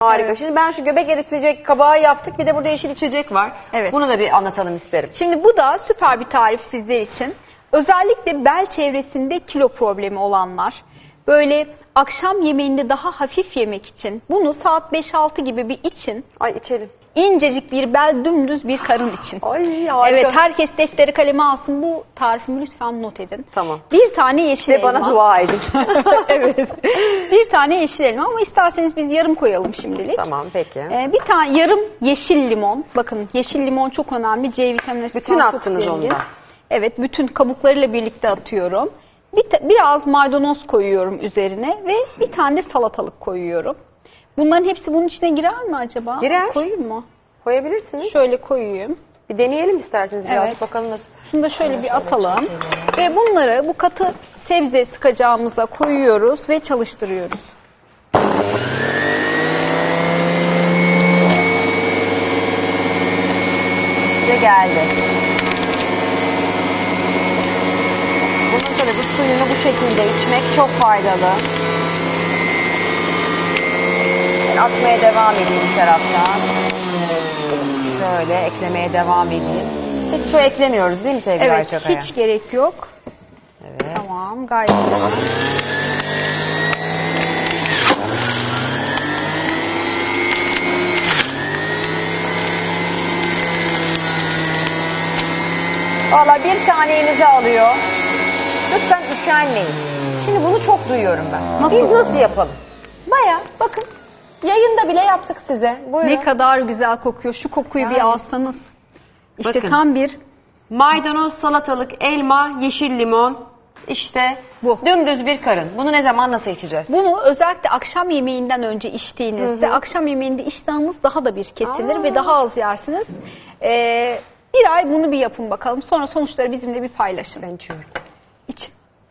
Harika. Evet. Şimdi ben şu göbek eritmeyecek kabağı yaptık. Bir de burada yeşil içecek var. Evet. Bunu da bir anlatalım isterim. Şimdi bu da süper bir tarif sizler için. Özellikle bel çevresinde kilo problemi olanlar, böyle akşam yemeğinde daha hafif yemek için bunu saat 5-6 gibi bir için. Ay içelim. İncecik bir bel, dümdüz bir karın için. Ay harika. Evet, herkes defteri kalemi alsın, bu tarifimi lütfen not edin. Tamam. Bir tane yeşil Ve elma. bana dua edin. Evet. Bir tane yeşil elma ama isterseniz biz yarım koyalım şimdilik. Tamam peki. Bir tane yarım yeşil limon. Bakın yeşil limon çok önemli. C vitamini Bütün çok attınız zengin. ondan. Evet, bütün kabuklarıyla birlikte atıyorum. Biraz maydanoz koyuyorum üzerine ve bir tane de salatalık koyuyorum. Bunların hepsi bunun içine girer mi acaba? Girer. Koyayım mı? Koyabilirsiniz. Şöyle koyayım. Bir deneyelim isterseniz birazcık Evet. bakalım nasıl. Şunu da şöyle bir atalım. Ve bunları bu katı sebze sıkacağımıza koyuyoruz ve çalıştırıyoruz. İşte geldi. Bunun tabii bu suyunu bu şekilde içmek çok faydalı. Ben atmaya devam edeyim bir taraftan. Şöyle eklemeye devam edeyim. Hiç su eklemiyoruz değil mi sevgili Evet, Ayça Kaya? hiç gerek yok. Evet. Tamam, gayet güzel. Valla bir saniyenizi alıyor. Lütfen üşenmeyin. Şimdi bunu çok duyuyorum ben. Nasıl? Biz nasıl yapalım? Baya bakın yayında bile yaptık size. Buyurun. Ne kadar güzel kokuyor. Şu kokuyu bir alsanız. İşte Bakın. tam bir Maydanoz, salatalık, elma, yeşil limon. İşte Bu. dümdüz bir karın. Bunu ne zaman nasıl içeceğiz? Bunu özellikle akşam yemeğinden önce içtiğinizde akşam yemeğinde iştahınız daha da bir kesilir ve daha az yersiniz. Bir ay bunu bir yapın bakalım. Sonra sonuçları bizimle bir paylaşın. Ben içiyorum. İç.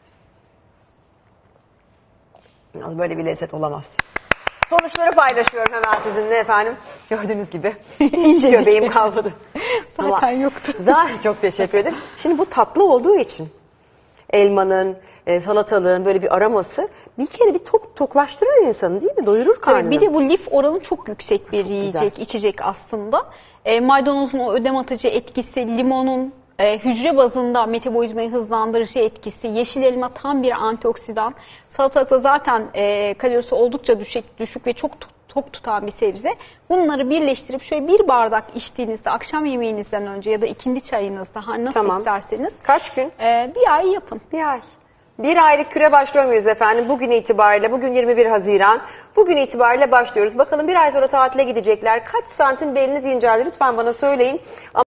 Böyle bir lezzet olamaz. Sonuçları paylaşıyorum hemen sizinle efendim. Gördüğünüz gibi hiç göbeğim kalmadı. Zaten yoktu. Zaten çok teşekkür ederim. Şimdi bu tatlı olduğu için elmanın, salatalığın böyle bir aroması bir kere bir toklaştırır insanı değil mi? Doyurur karnını. Bir de bu lif oranı çok yüksek bir Çok yiyecek, güzel. içecek aslında. Maydanozun o ödem atıcı etkisi, limonun hücre bazında metabolizmayı hızlandırıcı etkisi, yeşil elma tam bir antioksidan, salatalıkta zaten kalorisi oldukça düşük ve çok tok tutan bir sebze. Bunları birleştirip şöyle bir bardak içtiğinizde akşam yemeğinizden önce ya da ikindi çayınızda nasıl Tamam. isterseniz Kaç gün? bir ay yapın. Bir ay. Bir aylık küre başlıyor muyuz efendim? Bugün itibariyle, bugün 21 Haziran. Bugün itibariyle başlıyoruz. Bakalım bir ay sonra tatile gidecekler. Kaç santim beliniz inceldi? Lütfen bana söyleyin.